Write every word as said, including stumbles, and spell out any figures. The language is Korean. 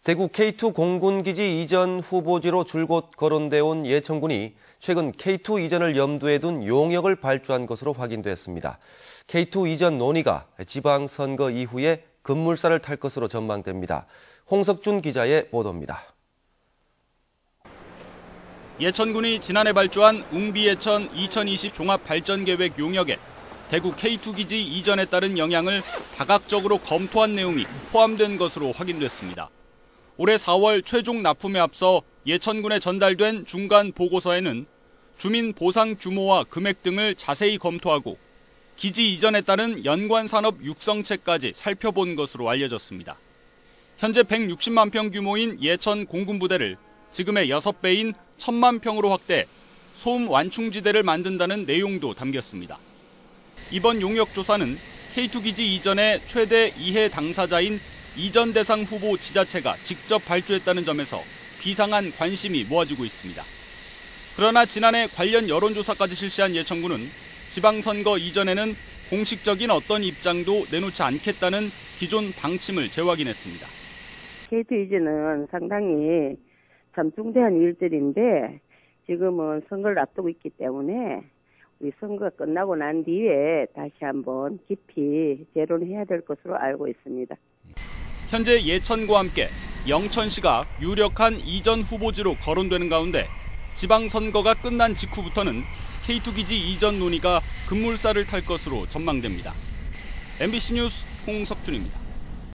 대구 케이투 공군기지 이전 후보지로 줄곧 거론돼 온 예천군이 최근 케이투 이전을 염두에 둔 용역을 발주한 것으로 확인됐습니다. 케이투 이전 논의가 지방선거 이후에 급물살을 탈 것으로 전망됩니다. 홍석준 기자의 보도입니다. 예천군이 지난해 발주한 웅비예천 이천이십 종합발전계획 용역에 대구 케이투 기지 이전에 따른 영향을 다각적으로 검토한 내용이 포함된 것으로 확인됐습니다. 올해 사월 최종 납품에 앞서 예천군에 전달된 중간 보고서에는 주민 보상 규모와 금액 등을 자세히 검토하고 기지 이전에 따른 연관 산업 육성체까지 살펴본 것으로 알려졌습니다. 현재 백육십만 평 규모인 예천 공군부대를 지금의 여섯 배인 천만 평으로 확대, 소음 완충지대를 만든다는 내용도 담겼습니다. 이번 용역 조사는 케이투 기지 이전의 최대 이해 당사자인 이전 대상 후보 지자체가 직접 발주했다는 점에서 비상한 관심이 모아지고 있습니다. 그러나 지난해 관련 여론조사까지 실시한 예천군은 지방선거 이전에는 공식적인 어떤 입장도 내놓지 않겠다는 기존 방침을 재확인했습니다. 케이투 이전은 상당히 참 중대한 일들인데 지금은 선거를 앞두고 있기 때문에 우리 선거가 끝나고 난 뒤에 다시 한번 깊이 재론해야 될 것으로 알고 있습니다. 현재 예천과 함께 영천시가 유력한 이전 후보지로 거론되는 가운데 지방선거가 끝난 직후부터는 케이투 기지 이전 논의가 급물살을 탈 것으로 전망됩니다. 엠비씨 뉴스 홍석준입니다.